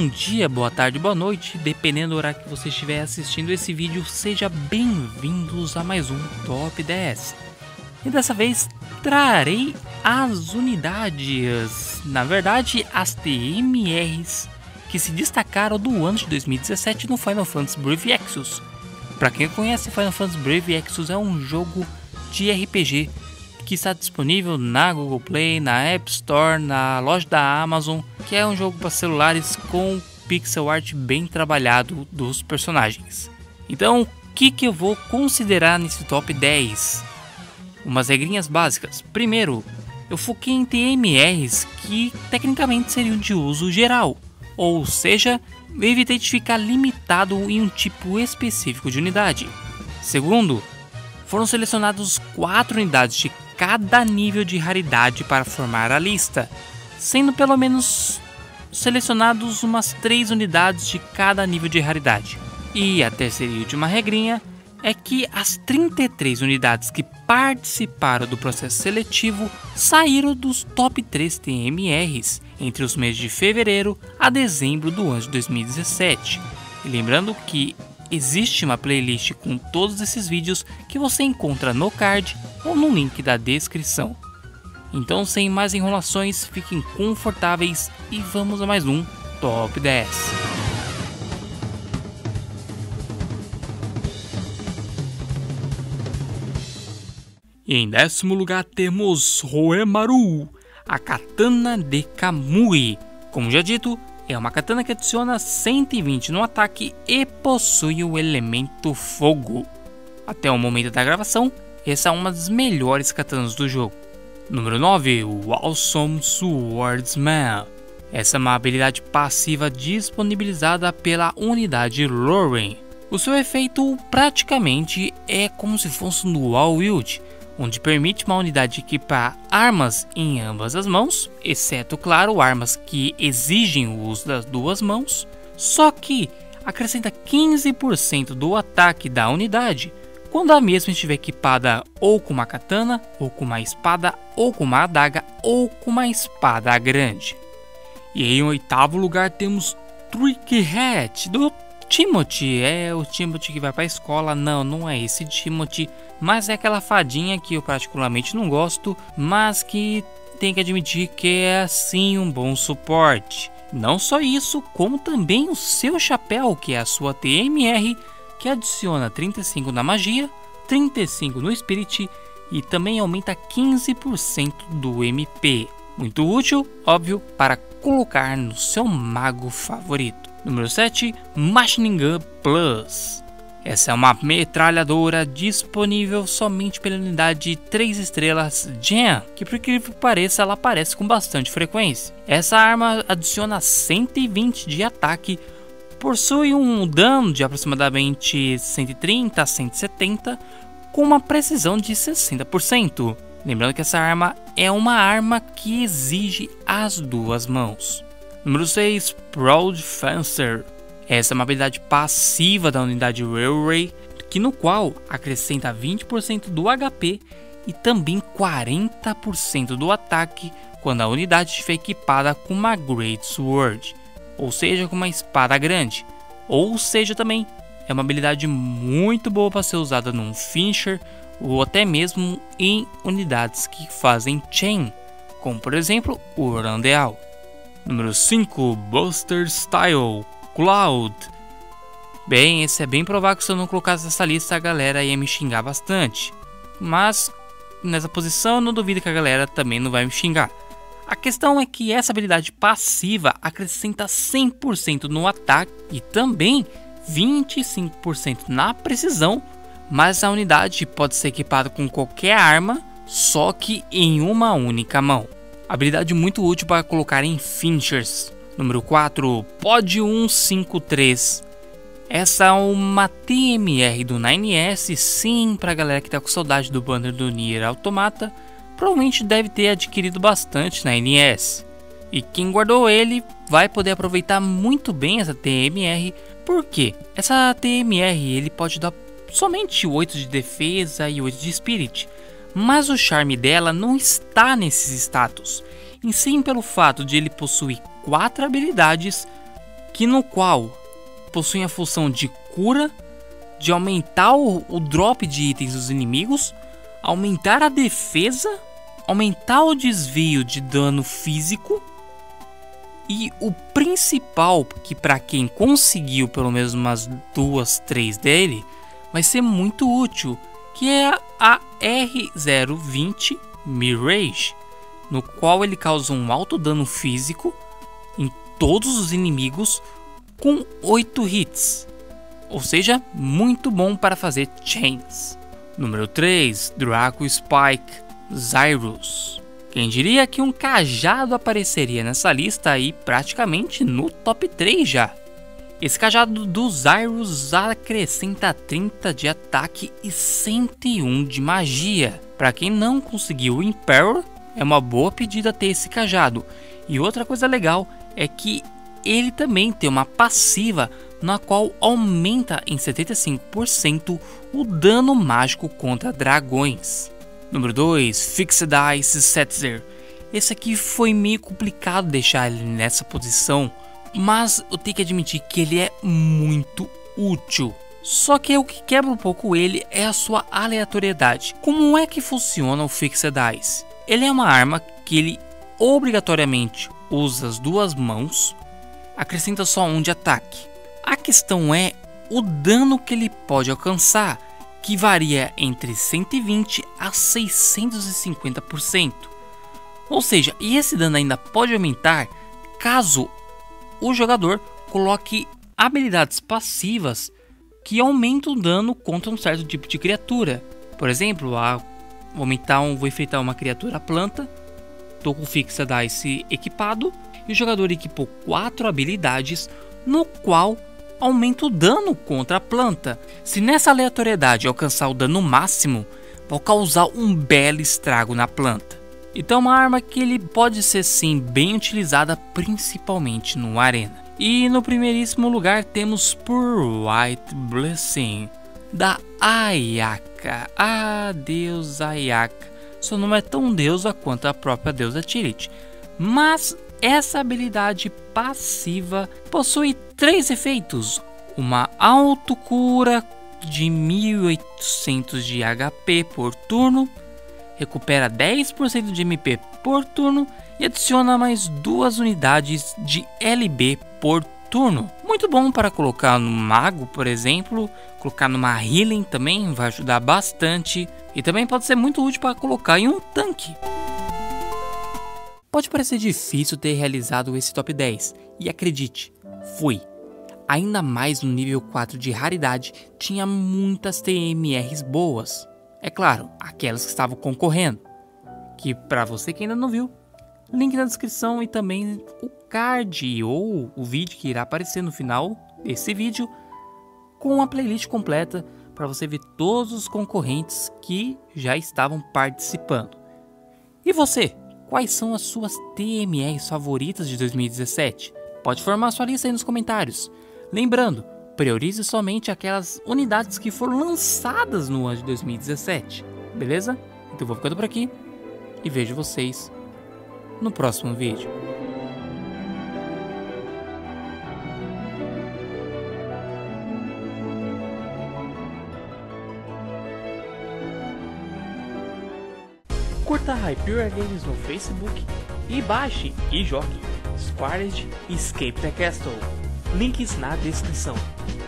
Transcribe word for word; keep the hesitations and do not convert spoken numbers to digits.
Bom dia, boa tarde, boa noite, dependendo do horário que você estiver assistindo esse vídeo, seja bem-vindos a mais um Top dez. E dessa vez trarei as unidades, na verdade as T M Rs que se destacaram do ano de dois mil e dezessete no Final Fantasy Brave Exvius. Para quem conhece, Final Fantasy Brave Exvius é um jogo de R P G que está disponível na Google Play, na App Store, na loja da Amazon, que é um jogo para celulares com pixel art bem trabalhado dos personagens. Então, o que, que eu vou considerar nesse top dez? Umas regrinhas básicas. Primeiro, eu foquei em T M Rs que tecnicamente seriam de uso geral, ou seja, eu evitei de ficar limitado em um tipo específico de unidade. Segundo, foram selecionados quatro unidades de cada nível de raridade para formar a lista, sendo pelo menos selecionados umas três unidades de cada nível de raridade. E a terceira e última regrinha é que as trinta e três unidades que participaram do processo seletivo saíram dos top três T M Rs entre os meses de fevereiro a dezembro do ano de dois mil e dezessete. E lembrando que existe uma playlist com todos esses vídeos que você encontra no card ou no link da descrição. Então, sem mais enrolações, fiquem confortáveis e vamos a mais um Top dez. Em décimo lugar temos Roemaru, a Katana de Kamui. Como já dito, é uma katana que adiciona cento e vinte no ataque e possui o elemento fogo. Até o momento da gravação, essa é uma das melhores katanas do jogo. Número nove, o Awesome Swordsman. Essa é uma habilidade passiva disponibilizada pela unidade Lauren. O seu efeito praticamente é como se fosse um dual wield, onde permite uma unidade equipar armas em ambas as mãos, exceto, claro, armas que exigem o uso das duas mãos, só que acrescenta quinze por cento do ataque da unidade quando a mesma estiver equipada ou com uma katana, ou com uma espada, ou com uma adaga, ou com uma espada grande. E em oitavo lugar temos Trick Hat, do Timothy. É o Timothy que vai para a escola. Não, não é esse Timothy, mas é aquela fadinha que eu particularmente não gosto, mas que tem que admitir que é sim um bom suporte. Não só isso, como também o seu chapéu, que é a sua T M R, que adiciona trinta e cinco na magia, trinta e cinco no spirit e também aumenta quinze por cento do M P. Muito útil, óbvio, para colocar no seu mago favorito. Número sete, Machine Gun Plus. Essa é uma metralhadora disponível somente pela unidade três estrelas Gem, que por incrível que pareça ela aparece com bastante frequência. Essa arma adiciona cento e vinte de ataque, possui um dano de aproximadamente cento e trinta a cento e setenta, com uma precisão de sessenta por cento. Lembrando que essa arma é uma arma que exige as duas mãos. Número seis, Proud Fencer. Essa é uma habilidade passiva da unidade Railway, que no qual acrescenta vinte por cento do H P e também quarenta por cento do ataque quando a unidade estiver equipada com uma Great Sword, ou seja, com uma espada grande. Ou seja, também é uma habilidade muito boa para ser usada num finisher ou até mesmo em unidades que fazem chain, como por exemplo o Randeal. Número cinco, Buster Style Cloud. Bem, esse é bem provável que se eu não colocasse essa lista a galera ia me xingar bastante, mas nessa posição eu não duvido que a galera também não vai me xingar. A questão é que essa habilidade passiva acrescenta cem por cento no ataque e também vinte e cinco por cento na precisão, mas a unidade pode ser equipada com qualquer arma, só que em uma única mão. Habilidade muito útil para colocar em finishers. Número quatro, Pod cento e cinquenta e três. Essa é uma T M R do nine S, sim, para a galera que está com saudade do banner do Nier Automata, provavelmente deve ter adquirido bastante na N S. E quem guardou ele vai poder aproveitar muito bem essa T M R, porque essa T M R ele pode dar somente oito de defesa e oito de spirit, mas o charme dela não está nesses status, em sim pelo fato de ele possuir quatro habilidades que no qual possui a função de cura, de aumentar o, o drop de itens dos inimigos, aumentar a defesa, aumentar o desvio de dano físico e o principal, que para quem conseguiu pelo menos umas duas, três dele, vai ser muito útil, que é a R zero vinte Mirage, no qual ele causa um alto dano físico em todos os inimigos com oito hits, ou seja, muito bom para fazer chains. Número três, Draco Spike Zyrus. Quem diria que um cajado apareceria nessa lista aí praticamente no top três já. Esse cajado do Zyrus acrescenta trinta de ataque e cento e um de magia. Para quem não conseguiu o Emperor, é uma boa pedida ter esse cajado. E outra coisa legal é que ele também tem uma passiva na qual aumenta em setenta e cinco por cento o dano mágico contra dragões. Número dois, Fixed Ice Setzer. Esse aqui foi meio complicado deixar ele nessa posição, mas eu tenho que admitir que ele é muito útil. Só que o que quebra um pouco ele é a sua aleatoriedade. Como é que funciona o Fixed Ice? Ele é uma arma que ele obrigatoriamente usa as duas mãos, acrescenta só um de ataque. A questão é o dano que ele pode alcançar, que varia entre cento e vinte a seiscentos e cinquenta por cento. Ou seja, e esse dano ainda pode aumentar caso o jogador coloque habilidades passivas que aumentam o dano contra um certo tipo de criatura. Por exemplo, a, vou, aumentar um, vou enfrentar uma criatura planta, estou com o Fixed Ice equipado e o jogador equipou quatro habilidades no qual aumenta o dano contra a planta. Se nessa aleatoriedade alcançar o dano máximo, vai causar um belo estrago na planta. Então é uma arma que ele pode ser sim bem utilizada, principalmente no Arena. E no primeiríssimo lugar temos por White Blessing, da Ayaka. Ah, deusa Ayaka. Seu nome é tão deusa quanto a própria deusa Tirith. Mas essa habilidade passiva possui três efeitos: uma autocura de mil e oitocentos de H P por turno, recupera dez por cento de M P por turno e adiciona mais duas unidades de L B por turno. Muito bom para colocar no mago, por exemplo, colocar numa healing também vai ajudar bastante, e também pode ser muito útil para colocar em um tanque. Pode parecer difícil ter realizado esse top dez, e acredite, fui. Ainda mais no nível quatro de raridade, tinha muitas T M Rs boas. É claro, aquelas que estavam concorrendo, que para você que ainda não viu, link na descrição e também o card ou o vídeo que irá aparecer no final desse vídeo com a playlist completa para você ver todos os concorrentes que já estavam participando. E você? Quais são as suas T M Rs favoritas de dois mil e dezessete? Pode formar sua lista aí nos comentários. Lembrando, priorize somente aquelas unidades que foram lançadas no ano de dois mil e dezessete, beleza? Então vou ficando por aqui e vejo vocês no próximo vídeo. Curta Hyperior Games no Facebook e baixe e jogue Squared Escape the Castle. Links na descrição.